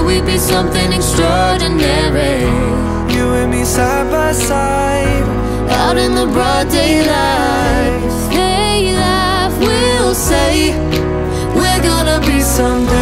we'd be something extraordinary. You and me side by side, out in the broad daylight. Hey, life will say we're gonna be someday.